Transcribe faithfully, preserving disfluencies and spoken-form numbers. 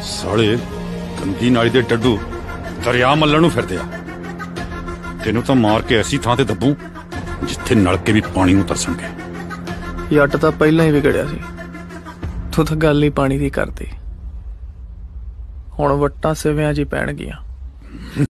साले गंदी नाली दे डड्डू दरिया मल्लण नूं फिरदे आ। तेनू तां मार के ऐसी थां ते दब्बू जिथे नलके भी पानी नूं तरसणगे। जट तां पहिलां ही विगड़िया सी, तू तां गल ही पानी दी करदी। हुण वट्टां सिवियां जी पैणगियां।